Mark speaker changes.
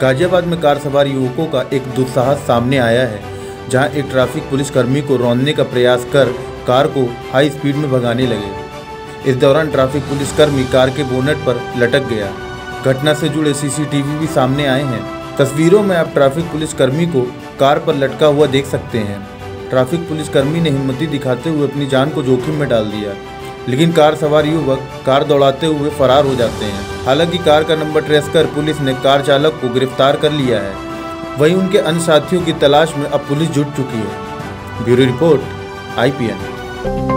Speaker 1: गाजियाबाद में कार सवार युवकों का एक दुस्साहस सामने आया है, जहां एक ट्रैफिक पुलिसकर्मी को रौंदने का प्रयास कर कार को हाई स्पीड में भगाने लगे। इस दौरान ट्रैफिक पुलिसकर्मी कार के बोनेट पर लटक गया। घटना से जुड़े सीसीटीवी भी सामने आए हैं। तस्वीरों में आप ट्रैफिक पुलिसकर्मी को कार पर लटका हुआ देख सकते हैं। ट्रैफिक पुलिसकर्मी ने हिम्मती दिखाते हुए अपनी जान को जोखिम में डाल दिया, लेकिन कार सवार युवक कार दौड़ाते हुए फरार हो जाते हैं। हालांकि कार का नंबर ट्रेस कर पुलिस ने कार चालक को गिरफ्तार कर लिया है। वहीं उनके अन्य साथियों की तलाश में अब पुलिस जुट चुकी है। Bureau report, IPN।